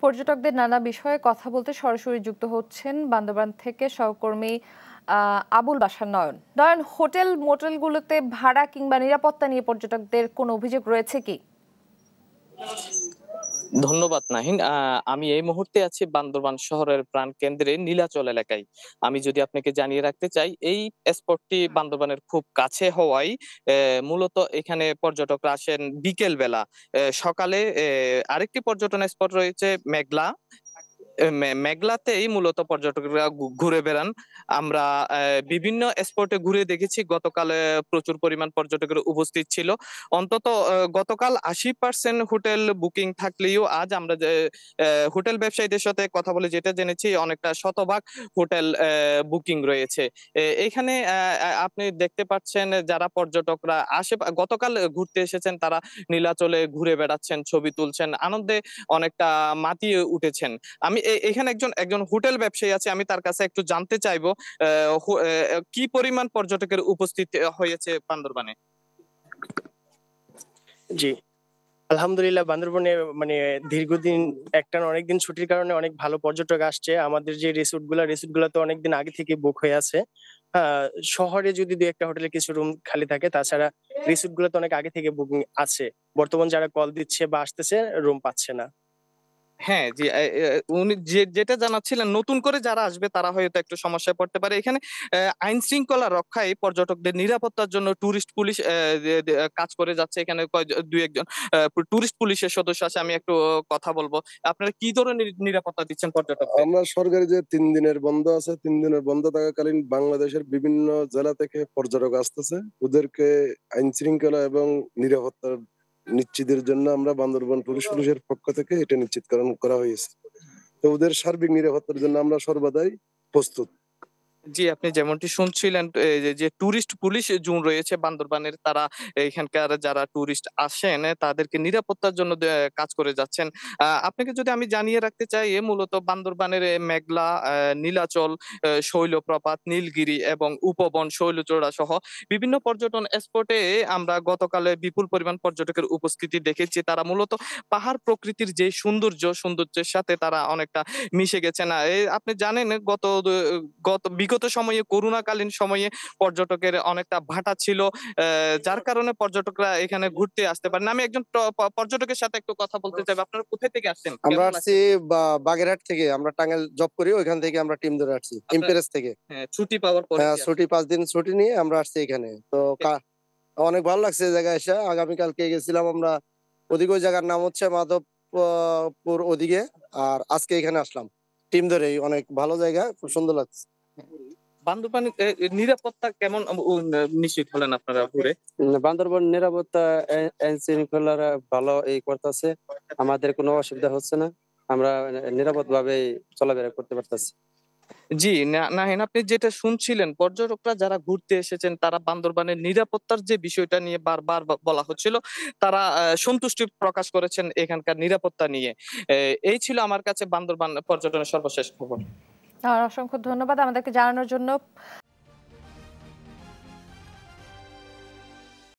পর্যটকদের নানা বিষয়ে কথা বলতে সরাসরি যুক্ত হচ্ছেন বান্দরবান থেকে সহকর্মী আবুল বাশার নয়ন। নয়ন, হোটেল মোটেলগুলোতে ভাড়া কিংবা নিরাপত্তা নিয়ে পর্যটকদের কোনো অভিযোগ রয়েছে কি? ধন্যবাদ নাহিন। আমি এই মুহূর্তে আছি বান্দরবান শহরের প্রাণকেন্দ্রে নীলাচল এলাকায়। আমি যদি আপনাকে জানিয়ে রাখতে চাই, এই স্পটটি বান্দরবানের খুব কাছে হওয়ায় মূলত এখানে পর্যটকরা আসেন বিকেল বেলা। সকালে আরেকটি পর্যটন স্পট রয়েছে মেঘলা। মেঘলাতেই মূলত পর্যটকরা ঘুরে বেড়ান। আমরা বিভিন্ন স্পটে ঘুরে দেখেছি, গতকাল প্রচুর পরিমাণ পর্যটকের উপস্থিত ছিল। অন্তত গতকাল 80% হোটেল বুকিং থাকলেও আজ আমরা যে হোটেল ব্যবসায়ীদের সাথে কথা বলে যেটা জেনেছি, অনেকটা শতভাগ হোটেল বুকিং রয়েছে। এখানে আপনি দেখতে পাচ্ছেন যারা পর্যটকরা গতকাল ঘুরতে এসেছেন, তারা নীলাচলে ঘুরে বেড়াচ্ছেন, ছবি তুলছেন, আনন্দে অনেকটা মাতিয়ে উঠেছেন। আমি এখানে একজন হোটেল ব্যবসায়ী আছে, আমি তার কাছে একটু জানতে চাইবো কি পরিমাণ পর্যটকের উপস্থিতি হয়েছে বান্দরবানে। জি, আলহামদুলিল্লাহ বান্দরবনে দীর্ঘদিন একটানা অনেকদিন ছুটির কারণে অনেক ভালো পর্যটক আসছে। আমাদের যে রিসোর্ট গুলো তো অনেকদিন আগে থেকে বুক হয়ে আছে। শহরে যদি দুই একটা হোটেলে কিছু রুম খালি থাকে, তাছাড়া রিসোর্ট গুলো তো অনেক আগে থেকে বুকিং আছে। বর্তমান যারা কল দিচ্ছে বা আসতেছে রুম পাচ্ছে না। হ্যাঁ জি, উনি যেটা জানাচ্ছিলেন, নতুন করে যারা আসবে তারা হয়তো একটু সমস্যায় পড়তে পারে। এখানে আইন শৃঙ্খলা রক্ষায় পর্যটকদের নিরাপত্তার জন্য টুরিস্ট পুলিশ কাজ করে যাচ্ছে। এখানে দুই একজন টুরিস্ট পুলিশের সদস্য আছে, আমি একটু কথা বলবো। আপনারা কি ধরনের নিরাপত্তা দিচ্ছেন পর্যটক? আমরা সরকারি যে 3 দিনের বন্ধ আছে, 3 দিনের বন্ধ থাকাকালীন বাংলাদেশের বিভিন্ন জেলা থেকে পর্যটক আসতেছে। ওদেরকে আইন শৃঙ্খলা এবং নিরাপত্তার নিশ্চিতের জন্য আমরা বান্দরবান পুলিশের পক্ষ থেকে এটা নিশ্চিতকরণ করা হয়েছে। তো ওদের সার্বিক নিরাপত্তার জন্য আমরা সর্বদাই প্রস্তুত। জি, আপনি যেমনটি শুনছিলেন, যে টুরিস্ট পুলিশ জোন রয়েছে বান্দরবানের, তারা এখানকার যারা টুরিস্ট আসেন তাদেরকে নিরাপত্তার জন্য কাজ করে যাচ্ছেন। আপনাকে যদি আমি জানিয়ে রাখতে চাই, মূলত বান্দরবানের মেঘলা, নীলাচল, শৈলপ্রপাত, নীলগিরি এবং উপবন, শৈলচূড়া সহ বিভিন্ন পর্যটন স্পটে আমরা গতকালে বিপুল পরিমাণ পর্যটকের উপস্থিতি দেখেছি। তারা মূলত পাহাড় প্রকৃতির যে সৌন্দর্যের সাথে তারা অনেকটা মিশে গেছেন। আপনি জানেন বিগত সময়ে, করোনাকালীন সময়ে পর্যটকের অনেকটা ভাটা ছিল, যার কারণে পর্যটকরা এখানে ঘুরতে আসতে পারেন। আমি একজন পর্যটকের সাথে একটু কথা বলতে চাই। আপনারা কোথায় থেকে আসছেন? আমরা আসছি বাগেরহাট থেকে। আমরা টাঙ্গাইল জব করি, ওইখান থেকে আমরা টিম ধরে আসছি ইমপ্রেস থেকে। হ্যাঁ, ছুটি পাওয়ার পরে? হ্যাঁ, ছুটি 5 দিন ছুটি নিয়ে আমরা আসছি এখানে। তো অনেক ভালো লাগছে জায়গায় এসে। আগামীকালকে গেছিলাম আমরা ওদিকে, ওই জায়গার নাম হচ্ছে মাধবপুর ওদিকে। আর আজকে এখানে আসলাম টিম ধরে। অনেক ভালো জায়গা, খুব সুন্দর লাগছে। বান্দরবান নিরাপত্তা কেমন নিশ্চিত হলেন আপনারা ঘুরে? বান্দরবান নিরাপত্তা আইন শৃঙ্খলারা ভালো করতেছে, আমাদের কোনো অসুবিধা হচ্ছে না। আমরা নিরাপদ ভাবে চলাফেরা করতে পারতেছি। জি নাহিন, আপনি যেটা শুনছিলেন, পর্যটকরা যারা ঘুরতে এসেছেন তারা বান্দরবানের নিরাপত্তার যে বিষয়টা নিয়ে বারবার বলা হচ্ছিল, তারা সন্তুষ্টি প্রকাশ করেছেন এখানকার নিরাপত্তা নিয়ে। এই ছিল আমার কাছে বান্দরবান পর্যটনের সর্বশেষ খবর। অসংখ্য ধন্যবাদ আমাদেরকে জানানোর জন্য।